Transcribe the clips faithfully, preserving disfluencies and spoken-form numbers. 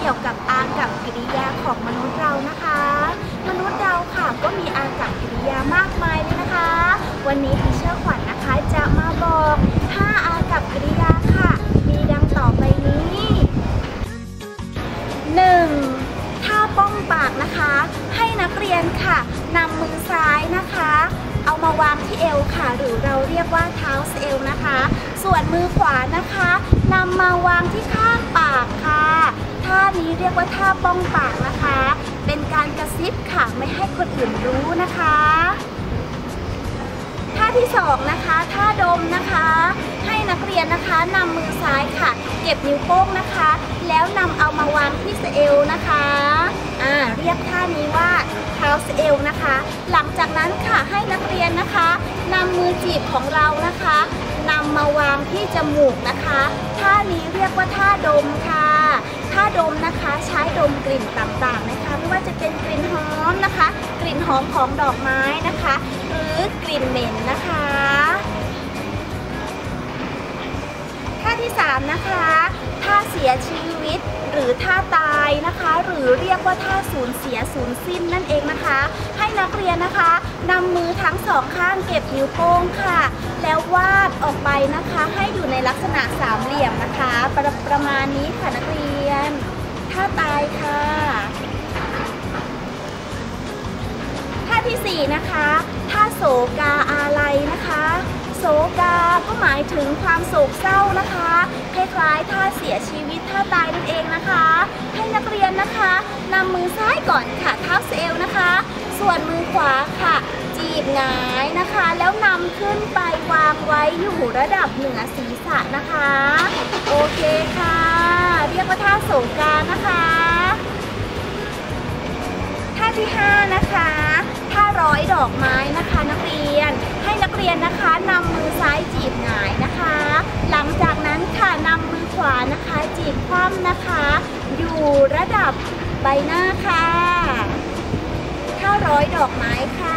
กี่ยวกับอากัปกิริยาของมนุษย์เรานะคะมนุษย์เราค่ะก็มีอากัปกิริยามากมายเลยนะคะวันนี้ทีเชอร์ขวัญนะคะจะมาบอกห้าอากัปกิริยาค่ะมีดังต่อไปนี้หนึ่งท่าป้องปากนะคะให้นักเรียนค่ะนำมือซ้ายนะคะเอามาวางที่เอวค่ะหรือเราเรียกว่าเท้าเอวนะคะส่วนมือขวานะคะนำมาวางที่ข้างปากค่ะท่านี้เรียกว่าท่าป้องปากนะคะเป็นการกระซิบค่ะไม่ให้คนอื่นรู้นะคะท่าที่สองนะคะท่าดมนะคะให้นักเรียนนะคะนำมือซ้ายค่ะเก็บนิ้วโป้งนะคะแล้วนำเอามาวางที่เอวนะคะอ่าเรียกท่านี้ว่าเท้าเอวนะคะหลังจากนั้นค่ะให้นักเรียนนะคะนำมือจีบของเรานะคะนำมาวางที่จมูกนะคะท่านี้เรียกว่าท่าดมค่ะท่าดมนะคะใช้ดมกลิ่นต่างๆนะคะไม่ว่าจะเป็นกลิ่นหอมนะคะกลิ่นหอมของดอกไม้นะคะหรือกลิ่นเหม็นนะคะท่าที่สามนะคะท่าเสียชีวิตหรือท่าตายนะคะหรือเรียกว่าท่าสูญเสียสูญสิ้นนั่นเองนะคะให้นักเรียนนะคะนำมือทั้งสองข้างเก็บนิ้วโป้งค่ะแล้ววาดออกไปนะคะให้อยู่ในลักษณะสามเหลี่ยมนะคะประประมาณนี้ค่ะนักเรียนท่าตายค่ะท่าที่สี่นะคะท่าโศกาอาลัยนะคะโศกาก็หมายถึงความโศกเศร้านะคะคล้ายๆท่าเสียชีวิตท่าตายนั่นเองนะคะให้นักเรียนนะคะนำมือซ้ายก่อนค่ะเท้าเอวนะคะส่วนมือขวาค่ะจีบหงายนะคะแล้วนำขึ้นไปวางไว้อยู่ระดับเหนือศีรษะนะคะโอเคค่ะเรียกว่าท่าโศกานะคะท่าที่ห้านะคะท่าร้อยดอกไม้นะคะนักเรียนให้นักเรียนนะคะนำมือซ้ายจีบหงายนะคะหลังจากนั้นค่ะนำมือขวานะคะจีบคว่ำนะคะอยู่ระดับใบหน้าค่ะท่าร้อยดอกไม้ค่ะ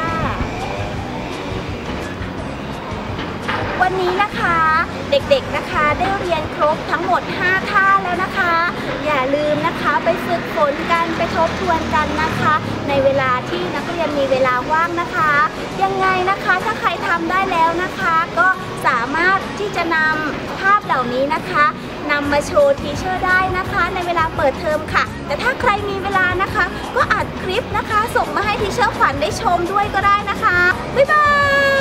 วันนี้นะคะเด็กๆนะคะได้เรียนครบทั้งหมดห้าท่าแล้วนะคะอย่าลืมนะคะไปฝึกฝนกันไปทบทวนกันนะคะในเวลาที่นักเรียนมีเวลาว่างนะคะยังไงนะคะถ้าใครทำได้แล้วนะคะก็สามารถที่จะนำภาพเหล่านี้นะคะนำมาโชว์ทีเชอร์ได้นะคะในเวลาเปิดเทอมค่ะแต่ถ้าใครมีเวลานะคะก็อัดคลิปนะคะส่งมาให้ทีเชอร์ขวัญได้ชมด้วยก็ได้นะคะบ๊ายบาย